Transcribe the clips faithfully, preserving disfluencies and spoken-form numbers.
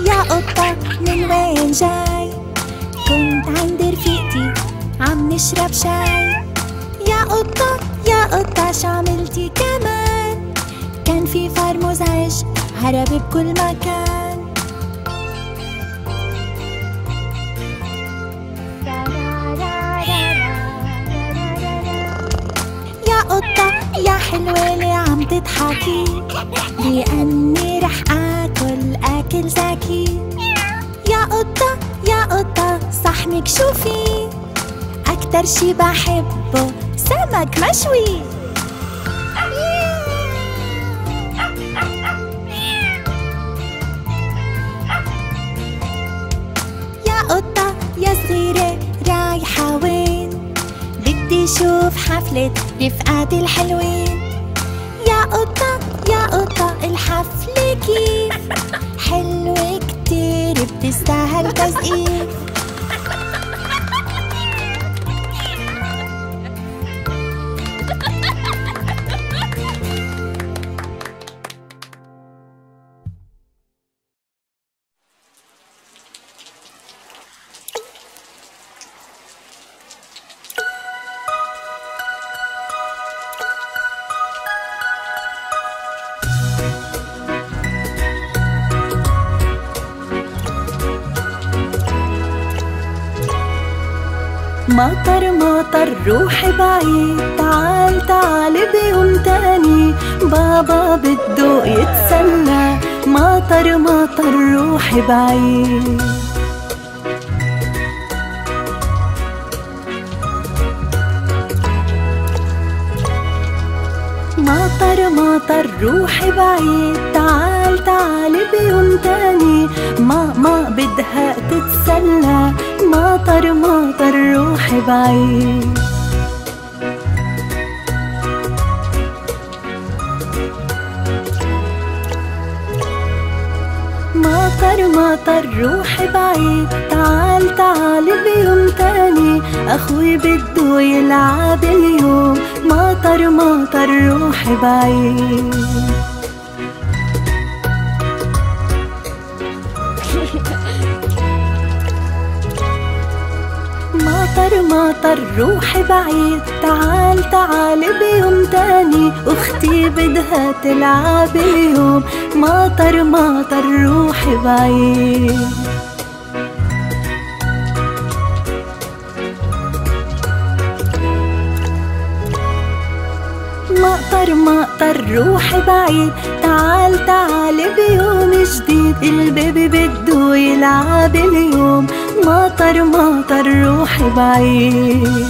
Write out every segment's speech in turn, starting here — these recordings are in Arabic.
يا قطة من وين جاي؟ كنت عند رفيقتي عم نشرب شاي. يا قطة يا قطة شو عملتي كمان؟ كان في فار مزعج هرب بكل مكان. يا قطة يا حلوة ليه عم تضحكي؟ لأني رح آكل أكل زكي. يا قطة يا قطة صحنك شو فيه؟ أكتر شي بحبه سمك مشوي. يا قطة يا صغيرة رايحة وين؟ بدي شوف حفلة رفقاتي الحلوين. يا قطة يا قطة الحفلة كيف؟ حلوة كتير بتستاهل تسقيف. مطر مطر روحي بعيد، تعال تعال بيوم تاني، بابا بده يتسلى. مطر مطر روحي بعيد. مطر مطر روحي بعيد، تعال تعال بيوم تاني، ماما بدها تتسلى. مطر مطر روحي بعيد. مطر مطر روحي بعيد، تعال تعال بيوم تاني، أخوي بده يلعب اليوم. مطر مطر روحي بعيد. مطر مطر روحي بعيد، تعال تعال بيوم تاني، أختي بدها تلعب اليوم. مطر مطر روحي بعيد. مطر مطر روحي بعيد، تعال تعال بيوم جديد، البيبي بده يلعب اليوم. مطر مطر روحي بعيد.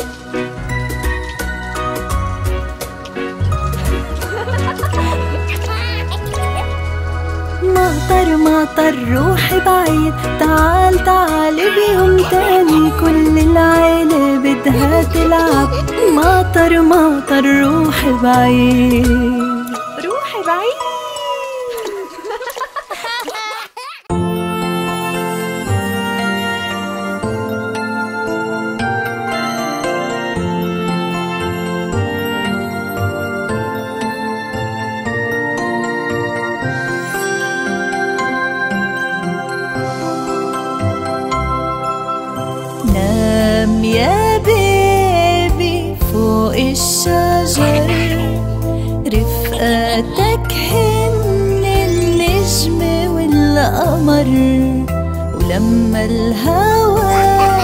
مطر مطر روحي بعيد، تعال تعال بيوم تاني، كل العيلة بدها تلعب. مطر مطر روحي بعيد. روحي بعيد. نام يا بيبي فوق الشجر، رفقاتك هن النجم والقمر، ولما الهوى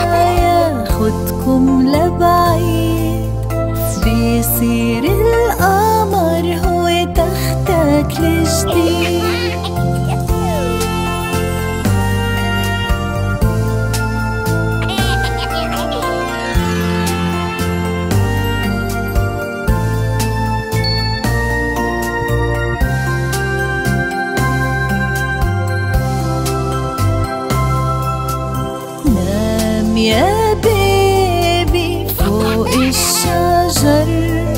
ياخدكم لبعيد، بيصير القمر هو تختك الجديد. يا بيبي فوق الشجر،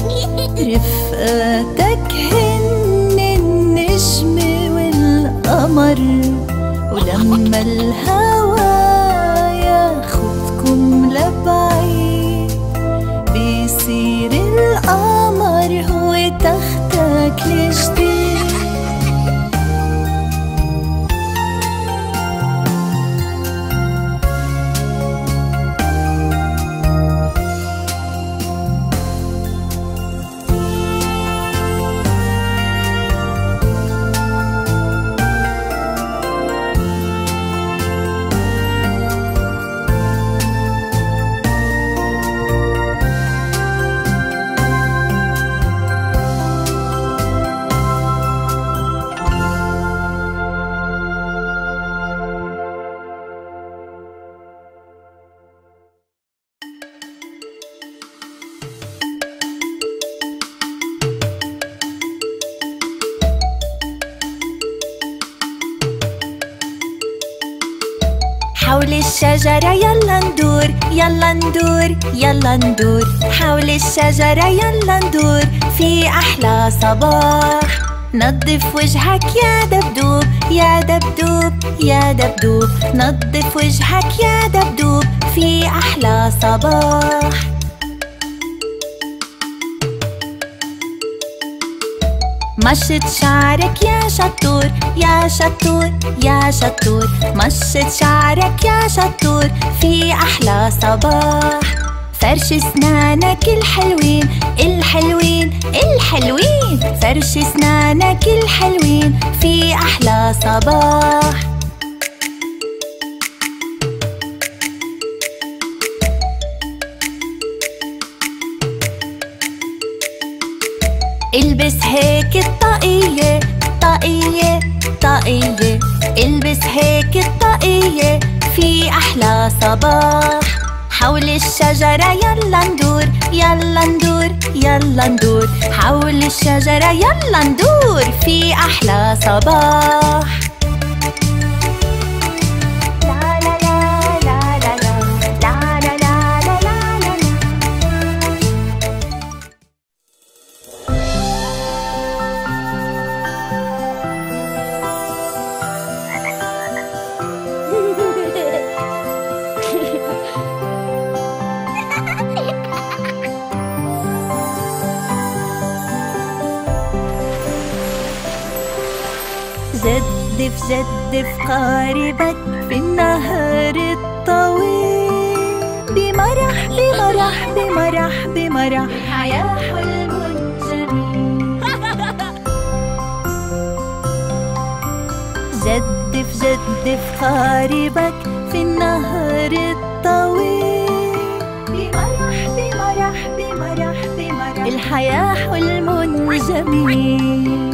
رفقاتك هن النجم والقمر، ولما الهوى ياخدكم لبعيد، بيصير القمر هو تختك الجديد. حول الشجرة يلا ندور يلا ندور يلا ندور حول الشجرة يلا ندور في أحلى صباح. نظف وجهك يا دبدوب يا دبدوب يا دبدوب نظف وجهك يا دبدوب في أحلى صباح. مشط شعرك يا شطور يا شطور يا شطور مشط شعرك يا شطور في أحلى صباح. فرش اسنانك الحلوين الحلوين الحلوين فرش اسنانك الحلوين في أحلى صباح. البس هيك الطاقية طاقية طاقية البس هيك الطاقية في أحلى صباح. حول الشجرة يلا ندور يلا ندور يلا ندور حول الشجرة يلا ندور في أحلى صباح. جدف جدف قاربك في النهر الطويل بمرح بمرح بمرح بمرح الحياة حلم جميل. جدف جدف قاربك في النهر الطويل بمرح بمرح بمرح بمرح الحياة حلم جميل.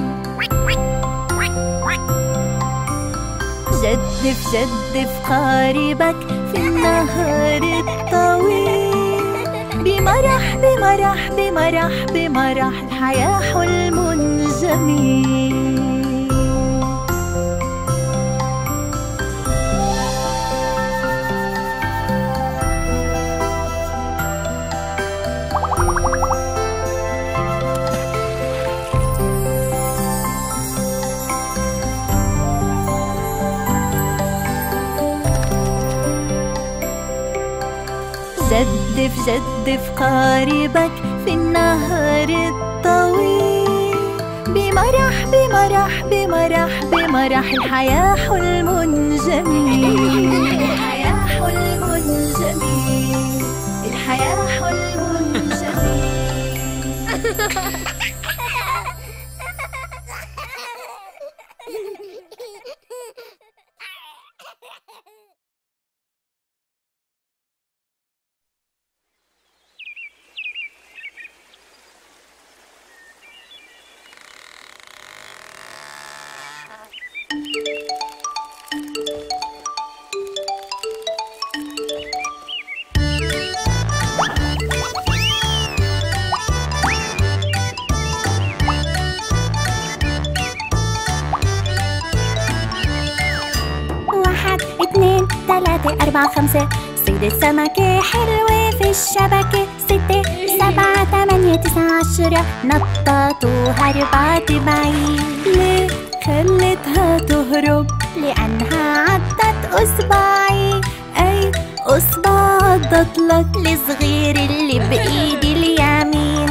جدف جدف قاربك في النهر الطويل بمرح بمرح بمرح بمرح الحياة حلم جميل. جدف جدف قاربك في النهر الطويل بمرح بمرح بمرح بمرح الحياة حلم جميل. الحياة حلم جميل الحياة حلم جميل. ثلاثة أربعة خمسة صيدة سمكة حلوة في الشبكة. ستة سبعة ثمانية تسعة عشرة نطت وهربت بعيد. ليه خلتها تهرب؟ لأنها عضت أصبعي. أي أصبع عضت لك الصغير اللي بإيدي اليمين.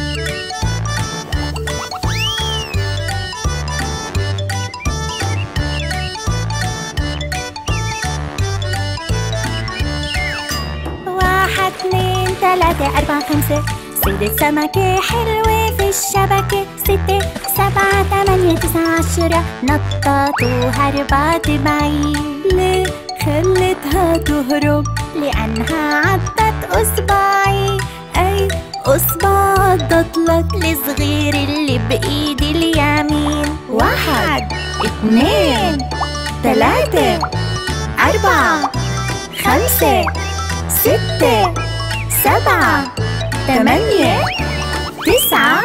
اثنين ثلاثة أربعة خمسة صيدة سمكة حلوة في الشبكة. ستة سبعة ثمانية تسعة عشرة نطت وهربت بعيد. ليه خلتها تهرب؟ لأنها عضت أصبعي. أي أصبع عضت لك الصغير اللي بإيدي اليمين. واحد اثنين ثلاثة أربعة خمسة ستة سبعة ثمانية تسعة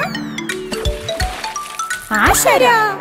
عشرة.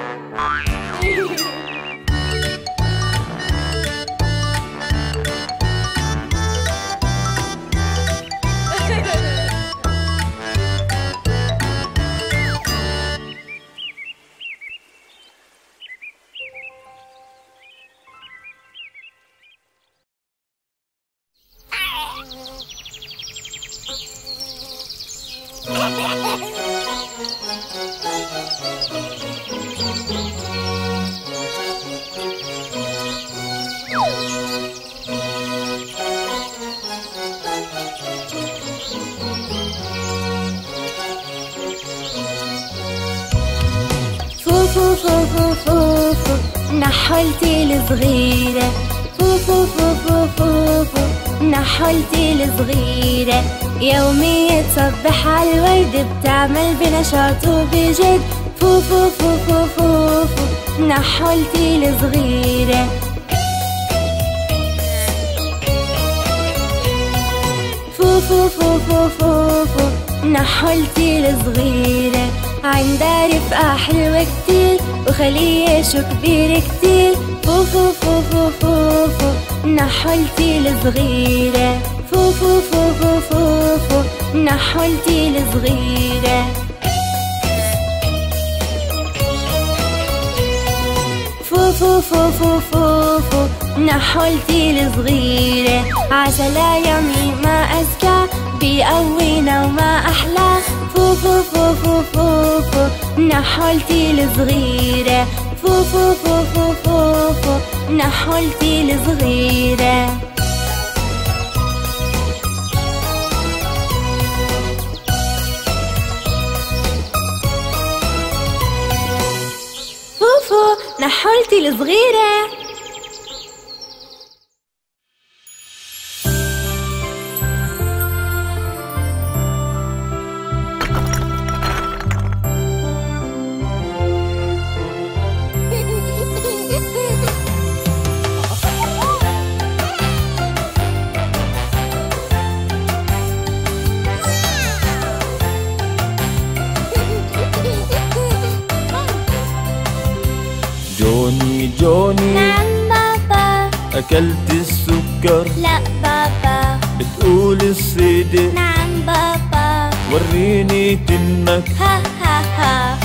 فو فو فو فو فو نحولتي الصغيرة. فو فو فو فو فو فو نحولتي الصغيرة. يوميا تصبح على الورد بتعمل بنشاط وبجد. فو فو فو فو فو فو نحولتي الصغيرة. فو فو فو فو فو فو نحولتي الصغيرة. عندها رفقة حلوة كتير وخلية شو كبير كتير. فو فو فو فو فو فو نحولتي الصغيرة. فو فو فو فو فو فو نحولتي الصغيرة. فو فو فو فو فو فو نحولتي الصغيرة. عسلها يمي ما أزكى بيقوينا وما أحلى. فو فو فو فو فو فو نحولتي الصغيرة. فو فو فو فو فو فو نحولتي الصغيرة. فو فو نحولتي الصغيرة. جوني جوني. نعم بابا. أكلت السكر؟ لا بابا. بتقول الصدق؟ نعم بابا. وريني تمك. ها ها ها.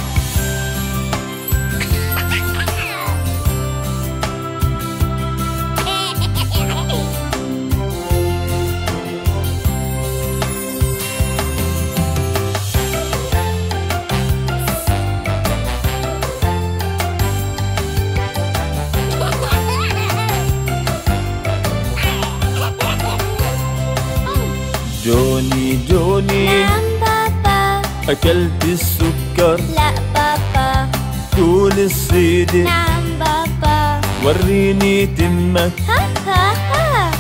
جوني جوني. نعم بابا. أكلت السكر؟ لا بابا. قول الصدق؟ نعم بابا. وريني تمك. ها ها ها.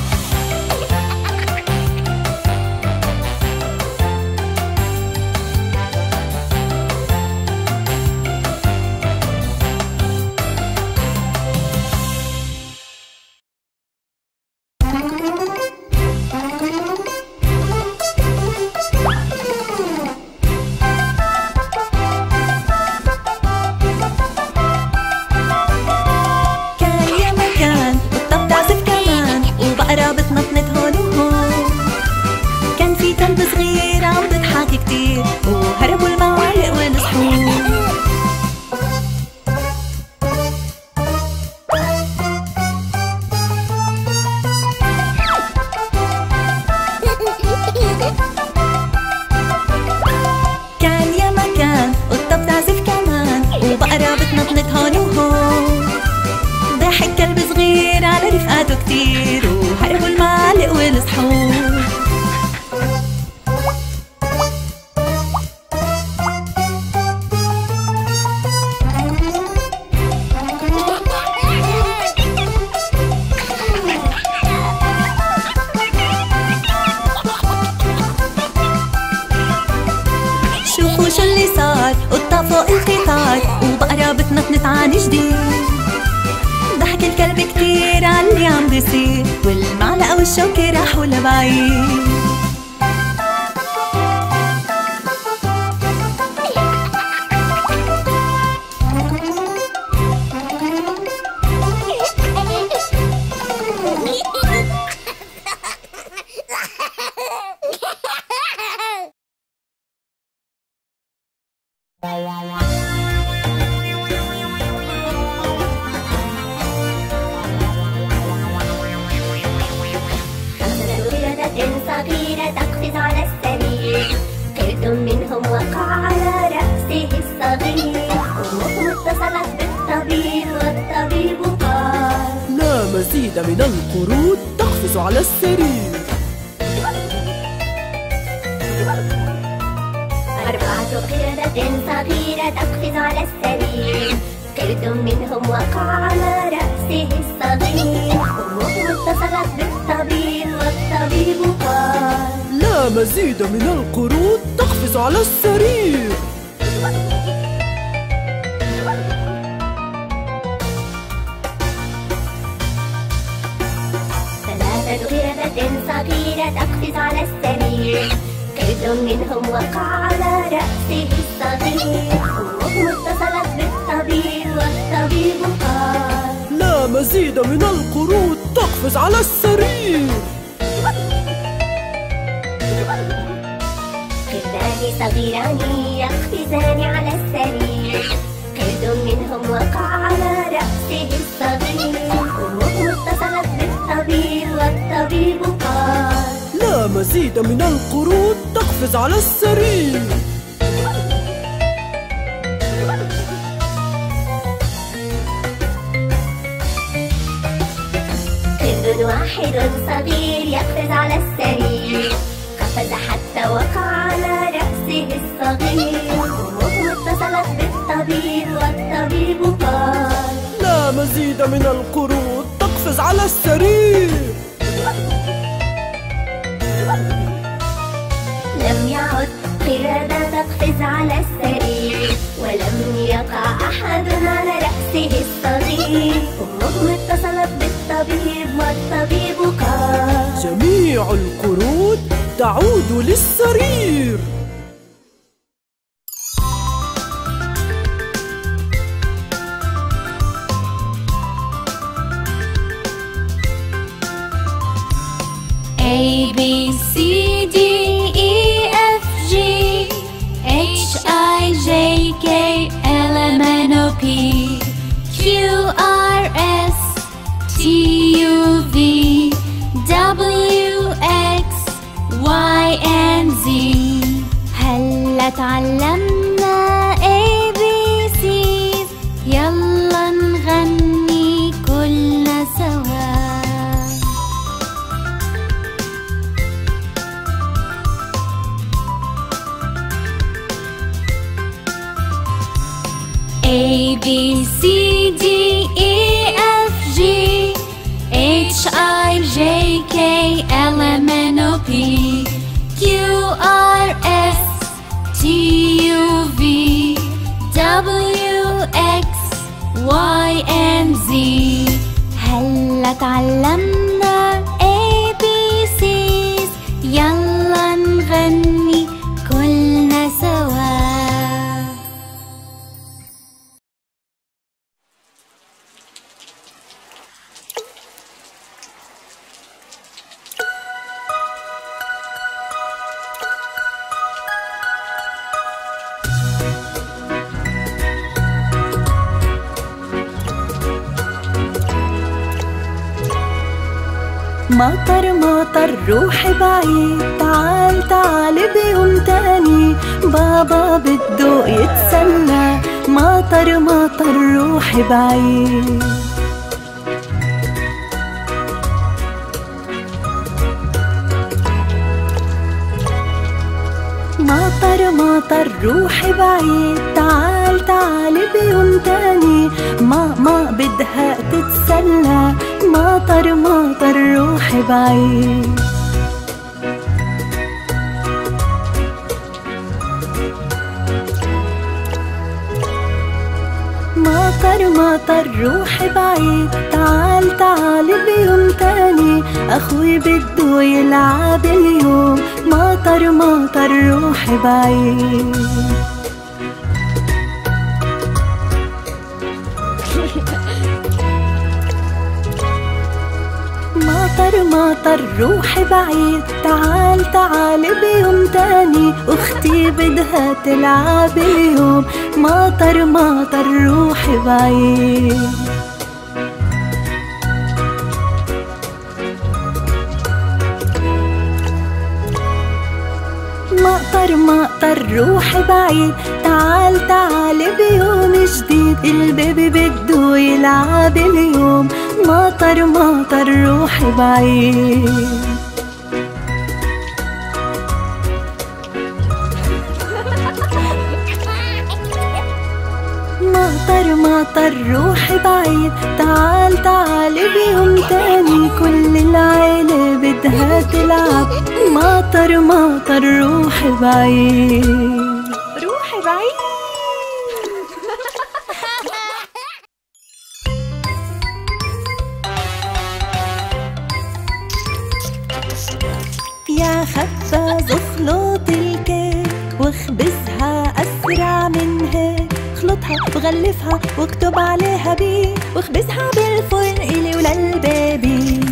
كتير وهربوا المعالق والصحون. شوفوا شو اللي صار، قطة فوق القطار وبقرة بتنطنط عن جديد. ضحك الكلب كتير عاللي عم بيصير، والمعلقة والشوكة راحوا لبعيد. صغيرة مزيد من القرود تقفز على السرير. أربعة قردة صغيرة تقفز على السرير، قرد منهم وقع على رأسه الصغير، أمه اتصلت بالطبيب والطبيب قال لا مزيد من القرود تقفز على السرير. ثلاثة قردة صغيرة تقفز على السرير، قرد منهم وقع على رأسه الصغير، أمه اتصلت بالطبيب والطبيب قال لا مزيد من القرود تقفز على السرير. قردان صغيران يقفزان على السرير، قرد منهم وقع على رأسه الصغير، أمه اتصلت بالطبيب والطبيب قال لا مزيد من القرود تقفز على السرير. قرد واحد صغير يقفز على السرير، قفز حتى وقع على رأسه الصغير، أمه اتصلت بالطبيب والطبيب قال لا مزيد من القرود تقفز على السرير. لم يعد قردة تقفز على السرير، ولم يقع أحد على رأسه الصغير، أمه اتصلت بالطبيب والطبيب قال جميع القرود تعود للسرير. A B C D E F G H I J K L M N O P Q R S T U V W X Y and Z. هلا تعلمنا A B C's، يلا نغني كلنا سوا. A B C D E F G H I J K L M N O P Q R S T U V W X Y and Z. هلا تعلمنا A B C's، يلا نغني كلنا سوا. مطر مطر روحي بعيد، تعال تعال بيوم تاني، بابا بده يتسلى. مطر مطر روحي بعيد، مطر مطر روحي بعيد، تعال تعال بيوم تاني، ماما بدها تتسلى. مطر مطر روحي بعيد، مطر مطر روحي بعيد، تعال تعال بيوم تاني، أخوي بده يلعب اليوم. مطر مطر روحي بعيد، مطر مطر روحي بعيد، تعال تعال بيوم تاني، أختي بدها تلعب اليوم. مطر مطر روحي بعيد، مطر مطر روحي بعيد، تعال تعال بيوم جديد، البيبي بده يلعب اليوم. مطر مطر روحي بعيد. مطر مطر روحي بعيد، تعال تعال بيهم تاني، كل العيلة بدها تلعب. مطر مطر روحي بعيد، روحي بعيد. يا خباز اخلط الكيك واخبزها أسرع من هيك، اخلطها وغلفها واكتب عليها بي، واخبزها بالفرن إلي وللبيبي.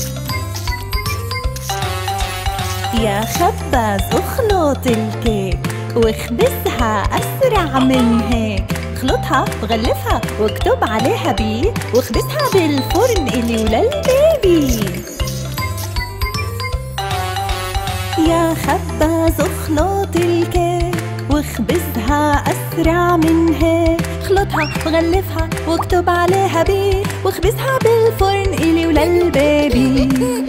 يا خباز اخلط الكيك واخبزها أسرع من هيك، اخلطها وغلفها واكتب عليها بي، واخبزها بالفرن إلي وللبيبي. يا خباز اخلط الكيك واخبزها أسرع من هيك، اخلطها وغلفها واكتب عليها بي، واخبزها بالفرن إلي وللبيبي.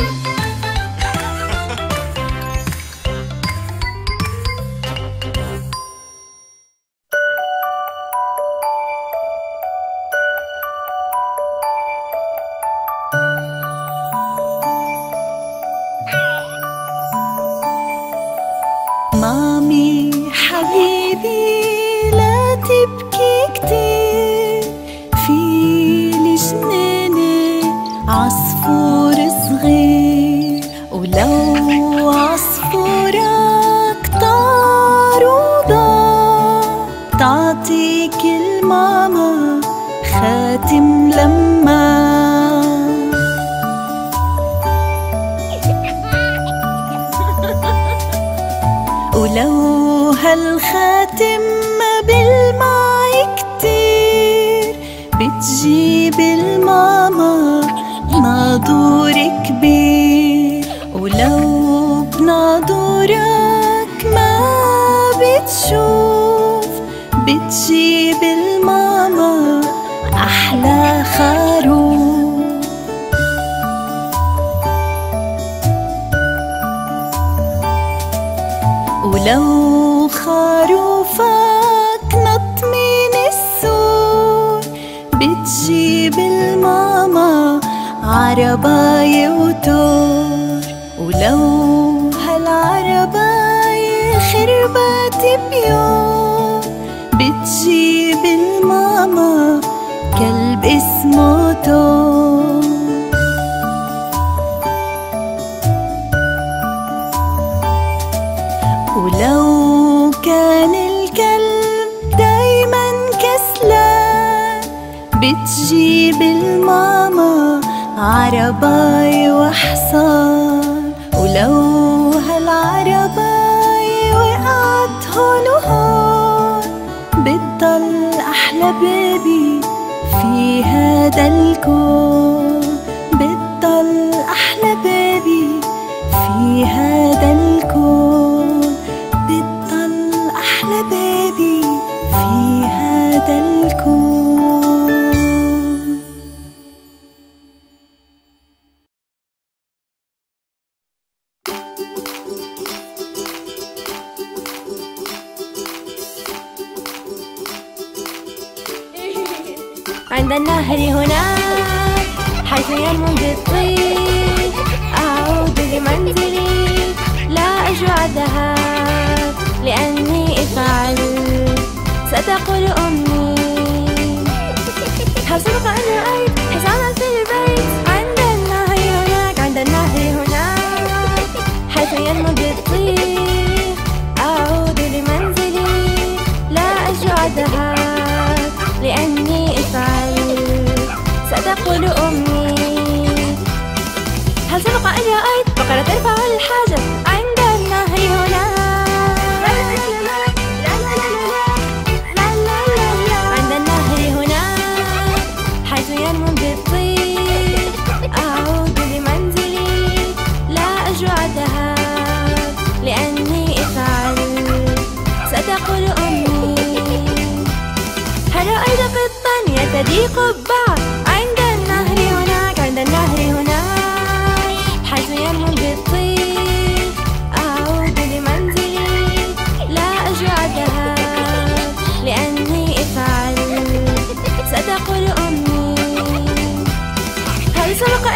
مامي حبيبي لا تبكي كتير، في الجنينة عصفور صغير، ولو عصفورك طار وضاع، تعطيك الماما خاتم لماع. ولو هالخاتم بالماي كتير، بتجيب الماما ناظور كبير، ولو بناظورك ما بتشوف، بتجيب الماما أحلى خروف. ولو خروفك نط من السور، بتجيب الماما عرباية وتور، ولو هالعرباية خربت بيوم، بتجيب الماما كلب اسمه توم. ولو كان الكلب دايما كسلان، بتجيب الماما عرباية وحصان، ولو هالعرباية وقعت هون وهون، بتضل أحلى بيبي في هذا الكون، بتضل أحلى بيبي في هذا الكون، بتضل أحلى بيبي في هذا الكون. عند النهر هناك حيث ينمو الطير، أعود لمنزلي لا أجوع الذهاب، لأني إفعل ستقول أمي. هل سبق أن رأيت حصانا في البيت؟ عند النهر هناك، عند النهر هناك حيث ينمو الطير، أعود لمنزلي لا أجوع الذهاب، لأني إفعل ستقول أمي. هل سبق أن رأيت بقرة ترفع الحاجب؟ عند النهر هناك، عند النهر هناك حيث ينمو الطير، أعود لمنزلي لا أجوع الذهاب، لأني إفعل ستقول أمي. هل رأيت قطا يرتدي قبعة؟ عند النهر هناك،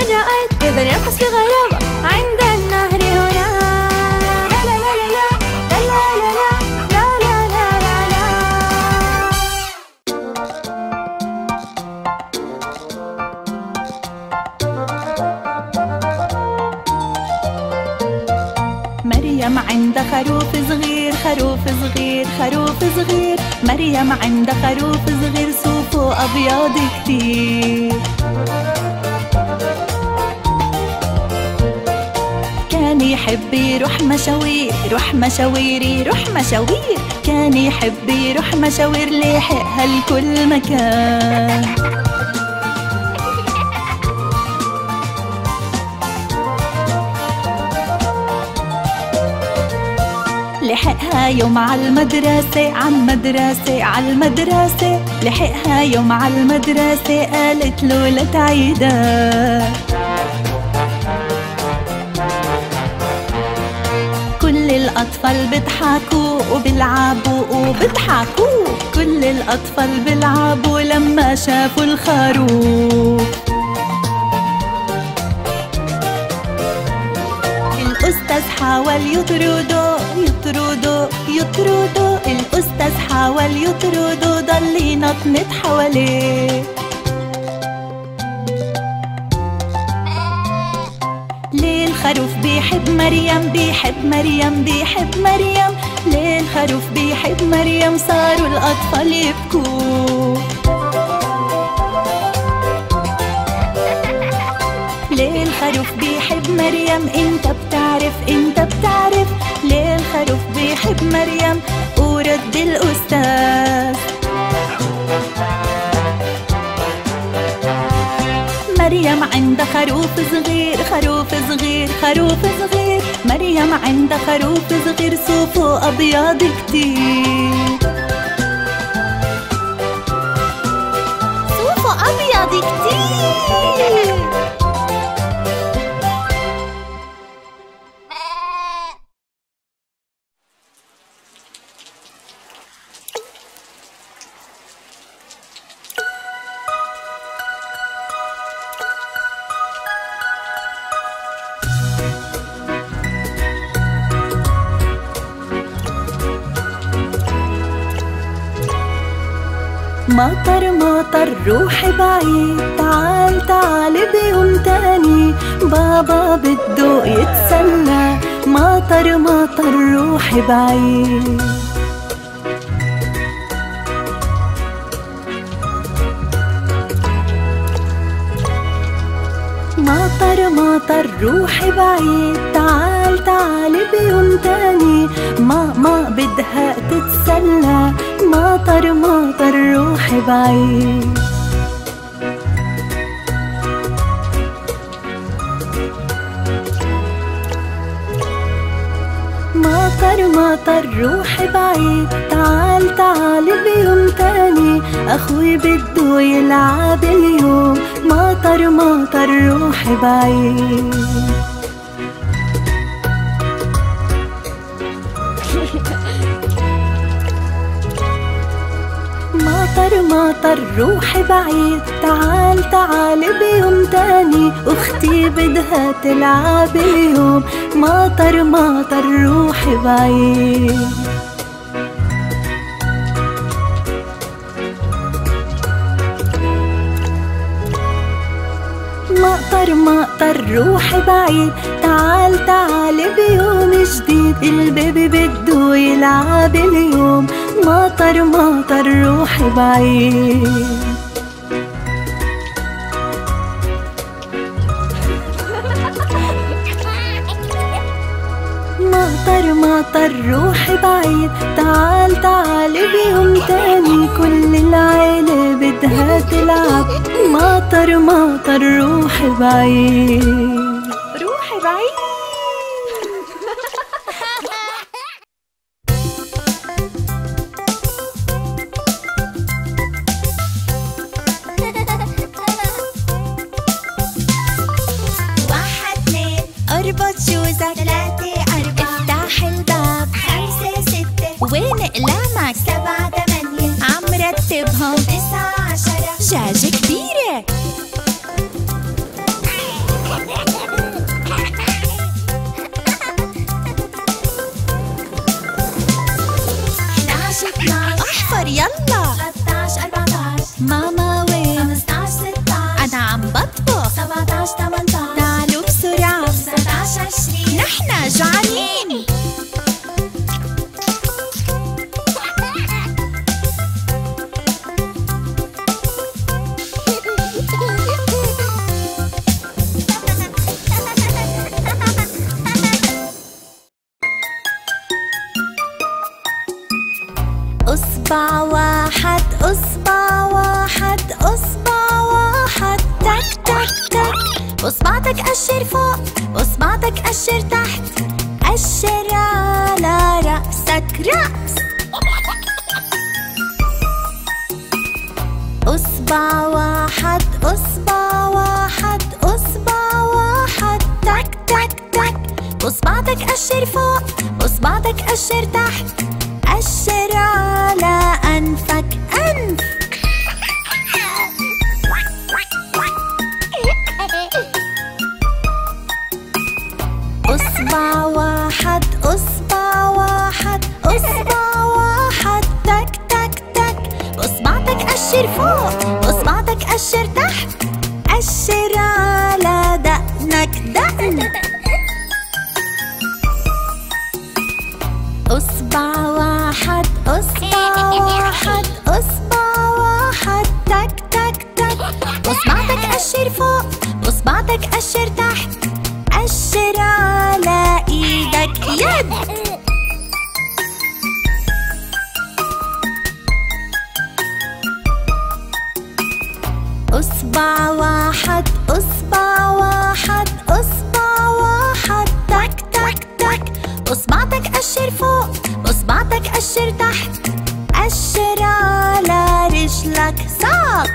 جاءت إذا يرقص في غرابة عند النهر هنا. لا لا لا لا لا لا لا لا لا لا لا لا. مريم عند خروف صغير، خروف صغير خروف صغير، مريم عند خروف صغير صوفه أبيض كتير. كان يحب يروح مشاوير، يروح مشاوير يروح مشاوير، كان يحب يروح مشاوير ليحقها لكل مكان. لحقها يوم عالمدرسة، عالمدرسة عالمدرسة، لحقها يوم عالمدرسة قالت له لا تعيدها. كل الأطفال بيضحكوا وبيلعبوا وبيضحكوا، كل الأطفال بيلعبوا لما شافوا الخروف. الأستاذ حاول يطرده يطرده يطرده، الأستاذ حاول يطرده ضل ينطنط حواليه. ليه الخروف بيحب مريم، بيحب مريم بيحب مريم، ليه الخروف بيحب مريم صاروا الأطفال يبكوا. ليه الخروف بيحب مريم، انت بتعرف انت بتعرف، ليه الخروف بيحب مريم، ورد الأستاذ. مريم عند خروف صغير، خروف صغير خروف صغير، مريم عند خروف صغير صوفه أبيض كتير. صوفه أبيض كتير. مطر مطر روحي بعيد، تعال تعال بيوم تاني، بابا بده يتسلى. مطر مطر روحي بعيد. مطر مطر روحي بعيد، تعال تعال بيوم تاني، ماما بدها تتسلى. مطر مطر روحي بعيد. مطر مطر روحي بعيد، تعال تعال بيوم تاني، أخوي بده يلعب اليوم. مطر مطر روحي بعيد. مطر مطر روحي بعيد، تعال تعال بيوم تاني، أختي بدها تلعب اليوم. مطر مطر روحي بعيد. مطر مطر روحي بعيد، تعال تعال بيوم جديد، البيبي بده يلعب اليوم. مطر مطر روحي بعيد. مطر مطر روحي بعيد، تعال تعال بيوم تاني، كل العيلة بدها تلعب. مطر مطر روحي بعيد. روحي بعيد. واحد اتنين اربط شوزك، تلاتة أربعة افتح الباب، خمسة ستة وين اقلامك، سبعة تمانية عم رتبهم، تسعة عشرة شاشة كبيرة. سبعتاش تمنتاش تعالوا بسرعة تسعتاش عشرين نحن جوعانين. أصبع واحد أصبع واحد أصبع واحد تك تك تك. أصبعتك أشر فوق أصبعتك أشر تحت أشر على رأسك رأس. أصبع واحد أصبع واحد أصبع واحد تك تك تك. أصبعتك أشر فوق أصبعتك أشر تحت أشر على أنفك أنف. أصبع واحد أصبع واحد أصبع واحد تك تك تك. أصبعتك أشر فوق أصبعتك أشر تحت أشر على دقنك دقن. أصبع واحد أصبع واحد أصبع واحد تك تك تك. أصبعتك أشر فوق أصبعتك أشر تحت أشر على إيدك يد. أصبع واحد أصبع واحد أصبع واحد تك تك تك. أصبعتك أشر فوق أصبعتك أشر تحت أشر على رجلك ساق.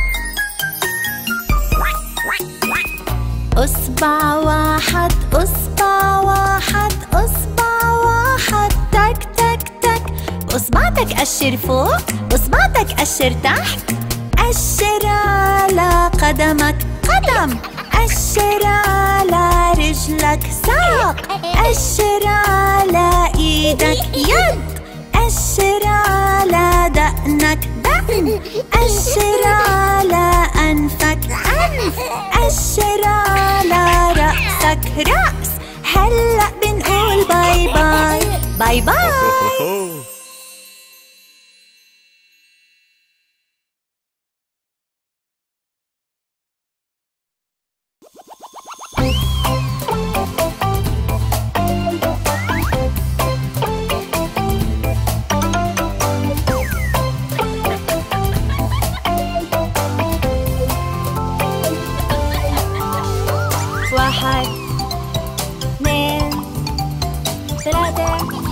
أصبع واحد أصبع واحد أصبع واحد تك تك تك. أصبعتك أشر فوق أصبعتك أشر تحت أشر على قدمك قدم أشر على رجلك ساق أشر على إيدك يد أشر على دقنك دقن أشر على أنفك أنف أشر على رأسك رأس. هلأ بنقول باي باي باي باي. واحد اثنين ثلاثة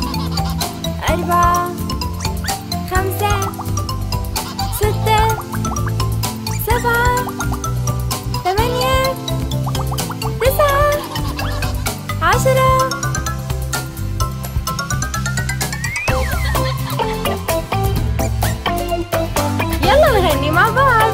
أربعة خمسة ستة سبعة ثمانية تسعة عشرة. يلا نغني مع بعض.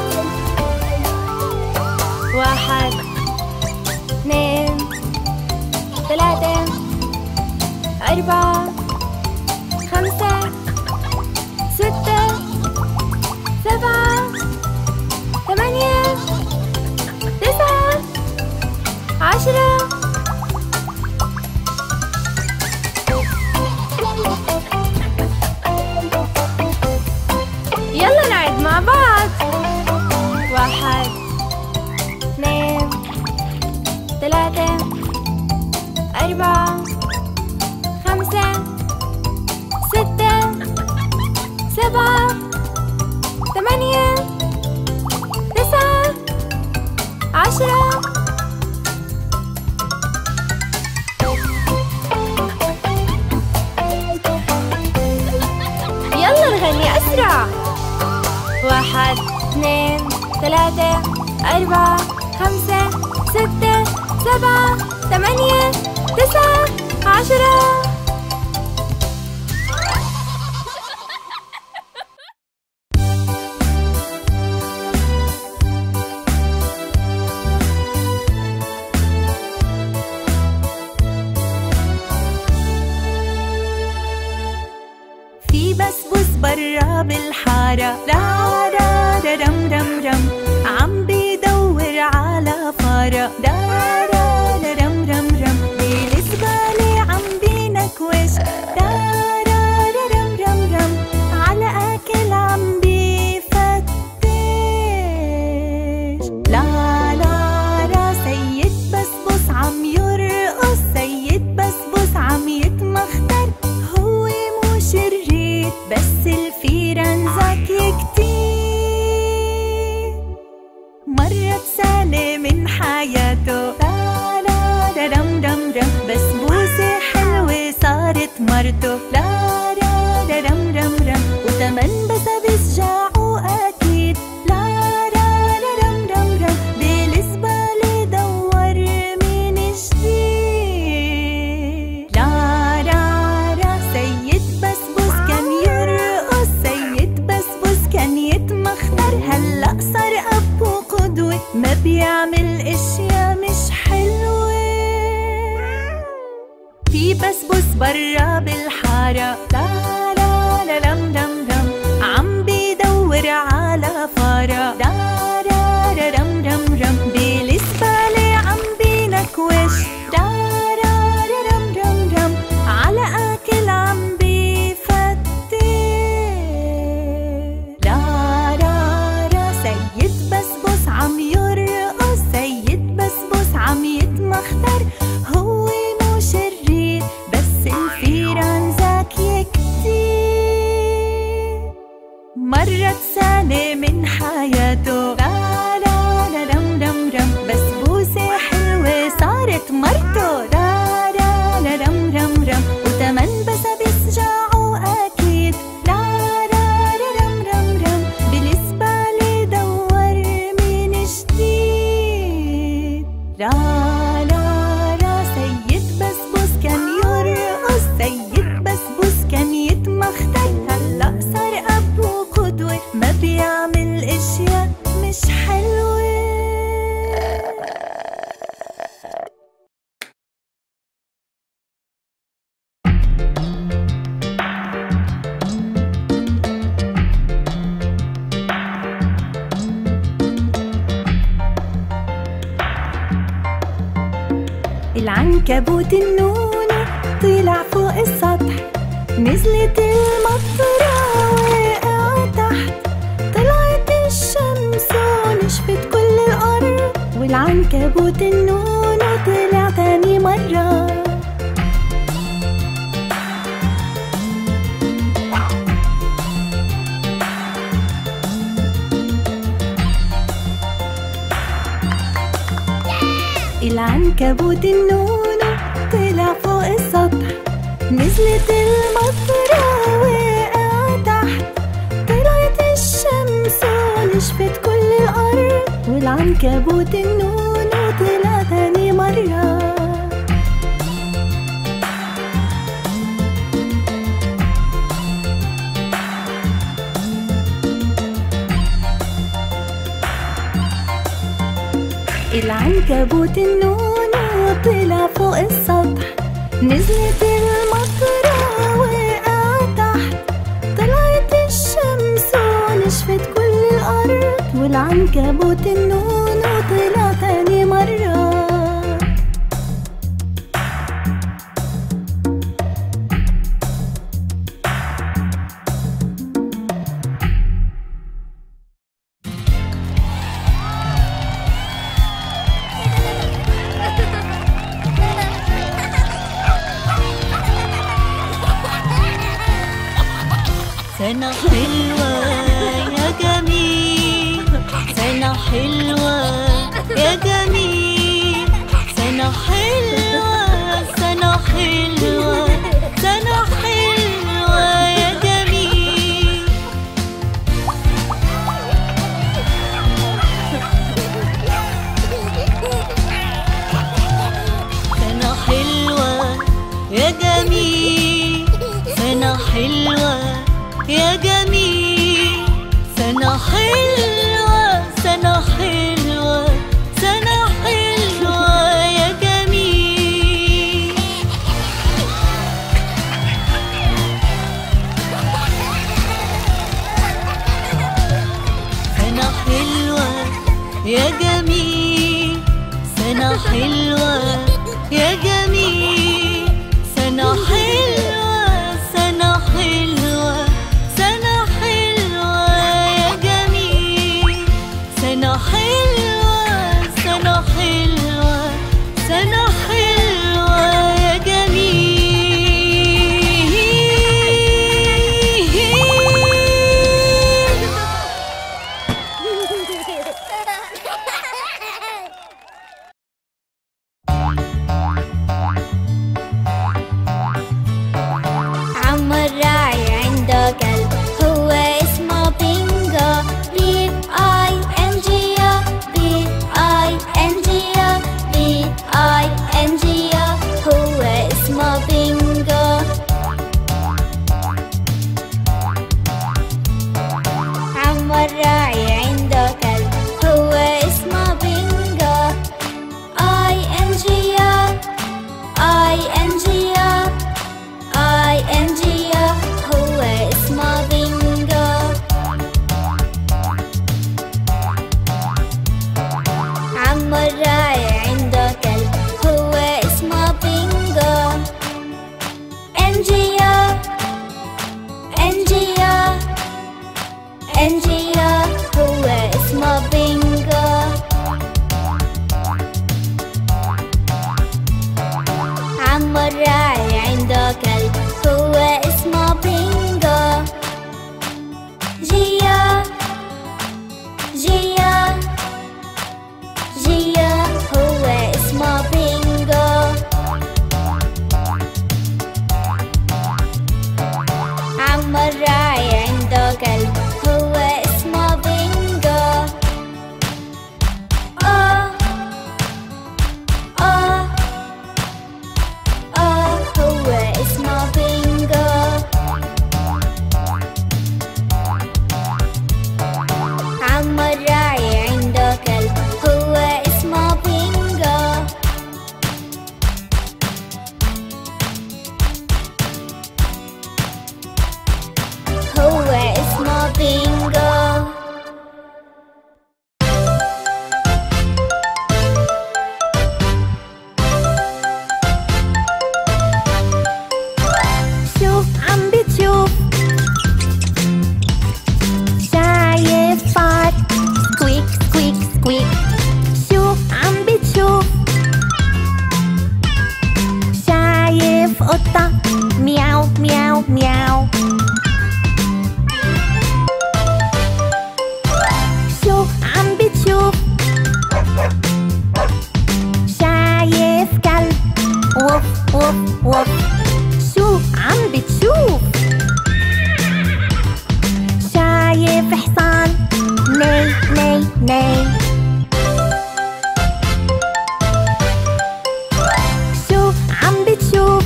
واحد اثنين ثلاثة أربعة خمسة ستة سبعة ثمانية تسعة عشرة. يلا نعد مع بعض. واحد اثنين ثلاثة أربعة خمسة ستة سبعة ثمانية تسعة عشرة. يلا نغني أسرع. واحد اثنين ثلاثة أربعة خمسة ستة سبعة ثمانية تسعة عشرة. في بسبوس برا بالحارة را را را رم رم رم عم بيدور على فارة دارارارم رم رم بالزبالة عم بينكوش دارارارم رم رم على أكل عم بيفتش لا لا را سيد بسبوس عم يرقص سيد بسبوس عم يتمختر هو مو شرير بس الفيران ذكي كتير مرت سنة من حياته لا لا لا رم رم رم بسبوسة حلوة صارت مرته لا لا لا رم رم رم وتمن بسبس جاعوا أكيد لا لا لا رم رم رم بالزبالة دور من جديد لا لا لا سيد بسبوس كان يرقص سيد بسبوس كان يتمختر هلأ صار أب وقدوة ما بيعمل اشياء مش حلوة في بسبوس برا بالحارة لا لا لا لم لم لم عم بيدور على فارة لا لا لا رم رم رم بالزبالة عم بينكوش لا لا لا رم رم رم على أكل عم بيفتش لا لا لا سيد بسبوس عم يرقص سيد بسبوس عم يتمختر هو مو شرير بس الفيران ذكي كتير مرت سنة من حياته لا لا لا رم رم رم بسبوسة حلوة صارت مرته لا لا لا رم رم رم وتمن بسبس جاعوا أكيد لا لا لا رم رم رم بالزبالة دور من جديد لا لا لا سيد بسبوس كان يرقص سيد بسبوس كان يتمختر هلأ صار أب وقدوة ما بيعمل اشياء مش حلوة العنكبوت النونو طلع فوق السطح نزلت المطرة وقع تحت طلعت الشمس ونشفت كل الأرض والعنكبوت النونو طلع تاني مرة العنكبوت النونو طلع فوق السطح نزلت المطرة وقع تحت طلعت الشمس ونشفت كل الأرض والعنكبوت النونو طلع تاني مرة العنكبوت النونو طلع فوق السطح نزلت المطرة وقع تحت طلعت الشمس ونشفت كل الأرض والعنكبوت النونو طلع تاني مرة سنة حلوة يا جميل سنة حلوة يا جميل سنة حلوة سنة حلوة سنة حلوة يا جميل سنة حلوة يا جميل سنة حلوة يا جميل سنة حلوة سنة حلوة سنة حلوة يا جميل سنة حلوة يا جميل سنة حلوة يا جميل، سنة حلوة سنة حلوة سنة حلوة يا جميل، سنة حلوة سنة حلوة سنة حلوة يا جميل. عم الراعي عنده كلب هو اسمه بينجو، بي اي ان جي او، بي اي ان جي او، بي اي ان جي او، هو اسمه بينجو. عم الراعي عنده كلب هو اسمه بينجو، اي ان جي او، اي ان جي او، اي ان جي او، هو اسمه بينجو. عم الراعي عنده كلب هو اسمه بينجو، ان جي او، ان جي او، ان جي او، هو اسمه بينجو. عم الراعي عنده كلب هو اسمه بينجو، جيا جيا جيا، هو اسمه بينجو. عم الراعي عنده كلب هو اسمه بينجو. آه آه آه، هو اسمه بينجو. عم الراعي عنده كلب هو اسمه بينجو. هو اسمه بينجو. شوف عم بتشوف، شايف فار سكويك سكويك سكويك. شوف عم بتشوف، شايف قطة مياو مياو مياو. شوف عم بتشوف، شايف كلب وف وف وف. شوف عم بتشوف، شايف حصان ني ني ني. شوف عم بتشوف،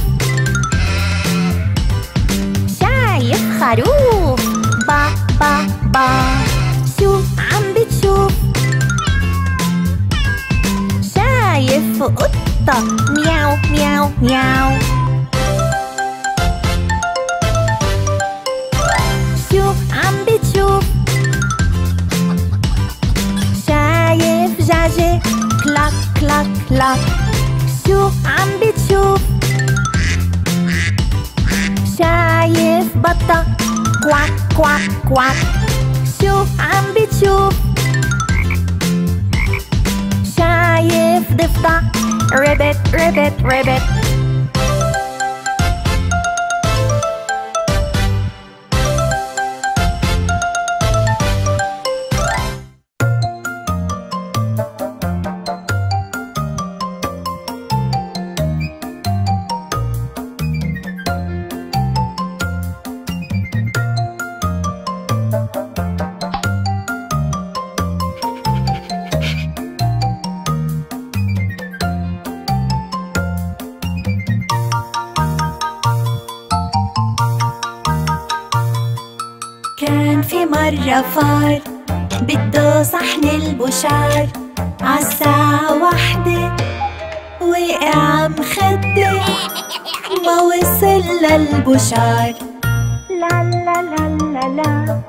شايف خروف با با با. شوف عم بتشوف، شايف قطة مياو مياو مياو. شوف عم بتشوف، شايف دجاجة كلاك كلاك كلاك. شوف عم بتشوف، شايف بطة كواك كواك كواك. شوف عم بتشوف، شايف ضفدع ريبت ريبت ريبت. كان في مرة فار بده صحن البشار، عالساعة واحدة وقع مخدة ما وصل للبشار. لا لا لا لا لا.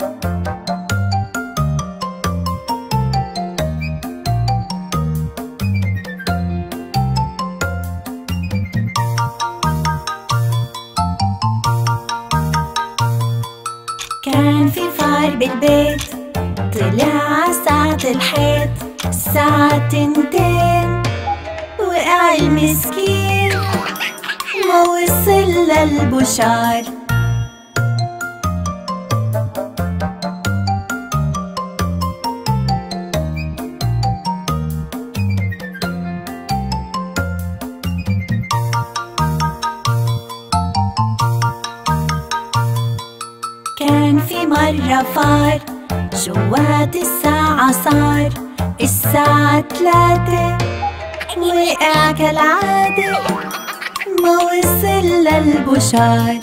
بالبيت، طلع عالساعة الحيط. الساعة تنتين وقع المسكين، ما وصل للبشار. كان في مرة فار جوات الساعة صار الساعة تلاتة، وقع كالعادة ما وصل للبشار.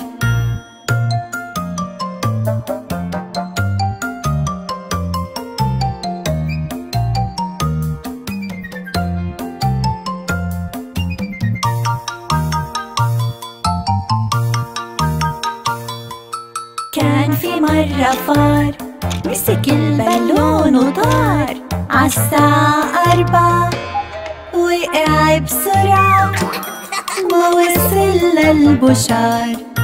كان في مرة فار مسك البالون وطار عالساعة أربعة، وقع بسرعة ما وصل للبشار.